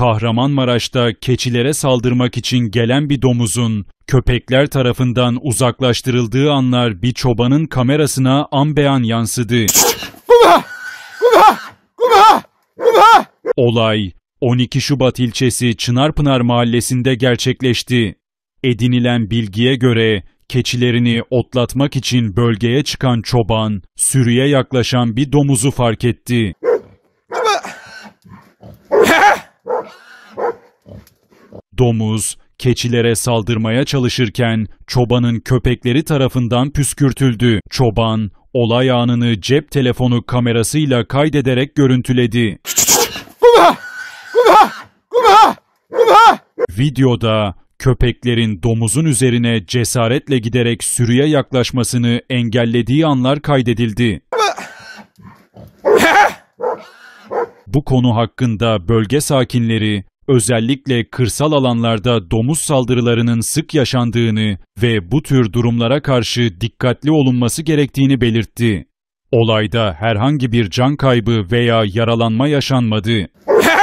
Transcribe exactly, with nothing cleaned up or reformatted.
Kahramanmaraş'ta keçilere saldırmak için gelen bir domuzun köpekler tarafından uzaklaştırıldığı anlar bir çobanın kamerasına an beyan yansıdı. Olay on iki Şubat ilçesi Çınarpınar mahallesinde gerçekleşti. Edinilen bilgiye göre keçilerini otlatmak için bölgeye çıkan çoban, sürüye yaklaşan bir domuzu fark etti. Domuz, keçilere saldırmaya çalışırken çobanın köpekleri tarafından püskürtüldü. Çoban, olay anını cep telefonu kamerasıyla kaydederek görüntüledi. Videoda köpeklerin domuzun üzerine cesaretle giderek sürüye yaklaşmasını engellediği anlar kaydedildi. Bu konu hakkında bölge sakinleri, özellikle kırsal alanlarda domuz saldırılarının sık yaşandığını ve bu tür durumlara karşı dikkatli olunması gerektiğini belirtti. Olayda herhangi bir can kaybı veya yaralanma yaşanmadı.